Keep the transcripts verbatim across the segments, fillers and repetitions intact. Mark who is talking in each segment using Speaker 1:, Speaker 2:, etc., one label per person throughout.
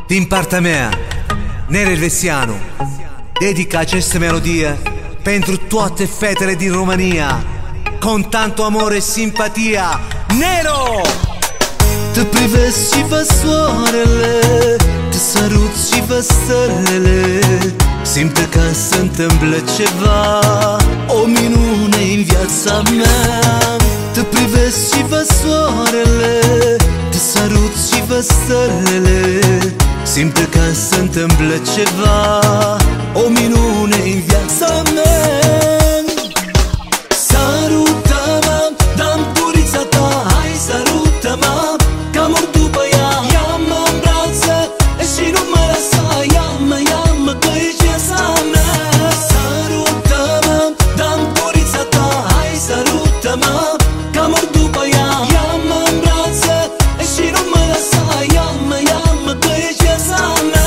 Speaker 1: din partea mea, Nere Elvețianu, dedic această melodie pentru toate fetele din România, con tanto amore e simpatia. Nero!
Speaker 2: Te privesc și văd soarele, te sărut și văd stelele, simt că se întâmplă ceva, o minune în viața mea. Te privesc și văd soarele, te sărut și văd stelele, simt că se întâmplă ceva, o minune în viața mea. Sarută-mă, dă-mi turița ta, hai sarută-mă, că mor după ea. Ia-mă în brațe și nu mă lăsa, ia-mă, ia-mă, că e viața mea. Sarută-mă, dă-mi turița ta, hai sarută-mă, că mor după ea. Ia-mă în brațe și nu mă lăsa, ia-mă, ia-mă, că e viața mea.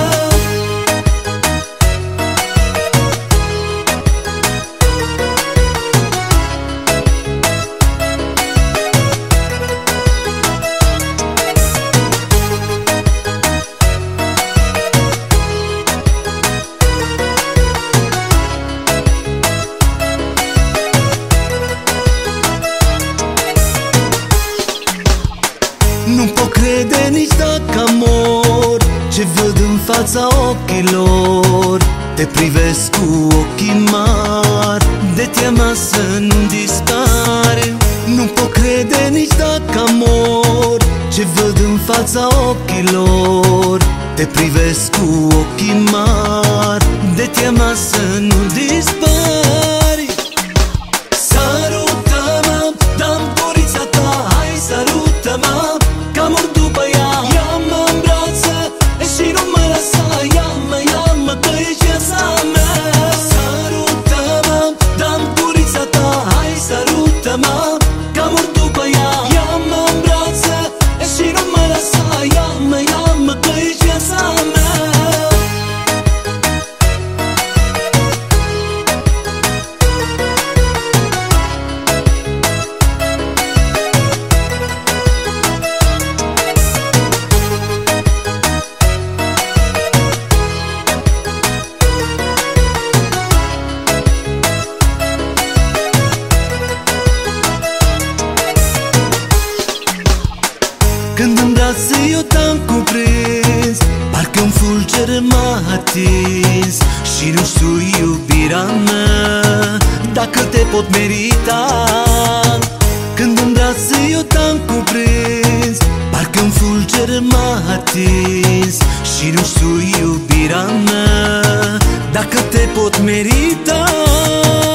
Speaker 2: Nu pot crede nici dacă mor ce văd în fața ochilor. Te privesc cu ochii mari, de teamă să nu dispare. Nu pot crede nici dacă mor ce văd în fața ochilor. Te privesc cu ochii mari, de teamă să nu dispari. Sarută-mă, dă-mi turița ta, hai sarută-mă, că mor după ea. Ia-mă în brațe și nu mă lăsa, ia-mă, ia-mă, că e viața mea. Sarută-mă, dă-mi turița ta, hai sarută-mă, că mor după ea. Ia-mă în brațe și nu mă lăsa, ia-mă, ia-mă, că e viața mea. Când în brațe eu te-am cuprins, parcă un fulger m-a atins. Și nu știu, iubirea mea, dacă te pot merita. Când în brațe eu te-am cuprins, parcă un fulger m-a atins. Și nu știu, iubirea mea, dacă te pot merita.